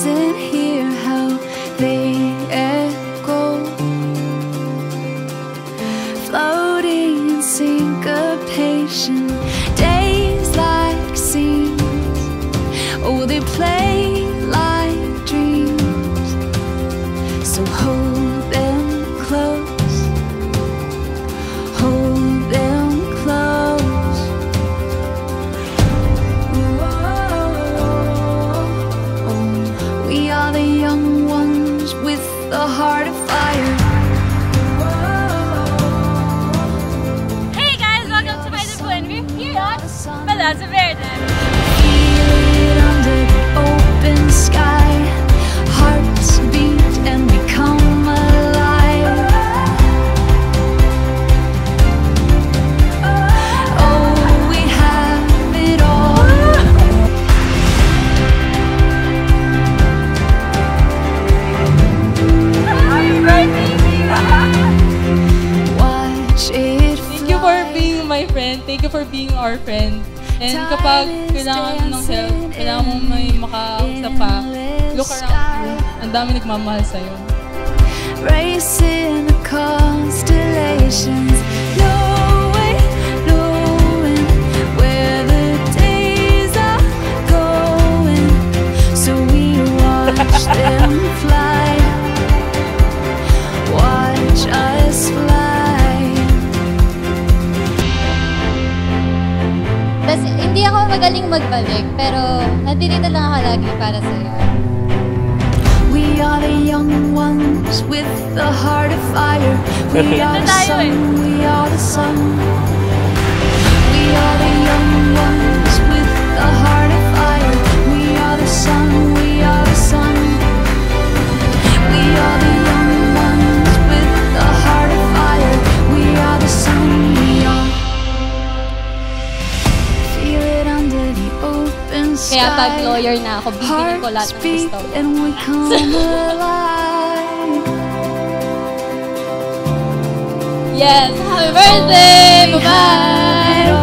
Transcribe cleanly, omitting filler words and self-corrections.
days and hear how they echo, floating in syncopation. Days like scenes, oh, they play like dreams. So hold them close, hold them close. Oh, we are the young ones with the heart of fire. Hey guys, welcome to my debut, and we're here at Palazzo Verde. Feel it under the open sky. Hearts beat and become alive. Oh, we have it all. Watch it Thank you for being my friend. Thank you for being our friend. And kapag kailangan mo ng help, kailangan mo may makausap ka, look around you. Ang dami nagmamahal sa'yo. Racing the constellations, knowing where the days are going. So we watch them fly, watch us fly. Tas, hindi ako magaling magbalik, pero nandito lang ako lagi para sa'yo. We are the young ones with the heart of fire. We are the sun, we are the sun. We are the young ones with the heart of fire. We are the sun, we are the sun. We are the young ones with the heart of fire. We are the sun, we are. Feel it under the open sky. Kaya pag lawyer na ako, bibigyan ko lahat ng gusto mo. And we come alive. Yes! Happy birthday! Bye-bye!